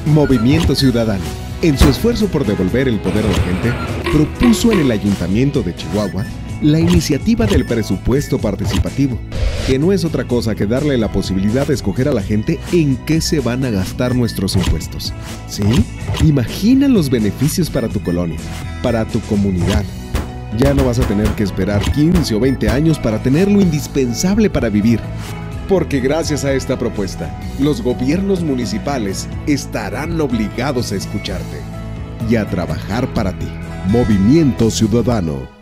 Movimiento Ciudadano, en su esfuerzo por devolver el poder a la gente, propuso en el Ayuntamiento de Chihuahua la iniciativa del presupuesto participativo, que no es otra cosa que darle la posibilidad de escoger a la gente en qué se van a gastar nuestros impuestos. ¿Sí? Imagina los beneficios para tu colonia, para tu comunidad. Ya no vas a tener que esperar 15 o 20 años para tener lo indispensable para vivir. Porque gracias a esta propuesta, los gobiernos municipales estarán obligados a escucharte y a trabajar para ti. Movimiento Ciudadano.